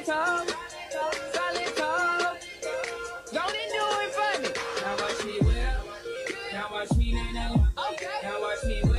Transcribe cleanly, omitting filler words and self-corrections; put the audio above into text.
talk, solid talk. Don't do it for me. Now watch me whip. Now watch me nay nay. Okay. Now watch me whip.